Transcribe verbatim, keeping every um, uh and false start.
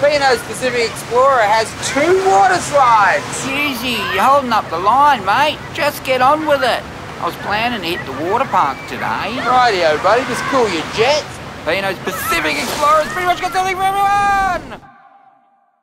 Pino's Pacific Explorer has two water slides. Hughesy, you're holding up the line, mate. Just get on with it. I was planning to hit the water park today. Rightio, buddy. Just cool your jets. Pino's Pacific Explorer has pretty much got something for everyone.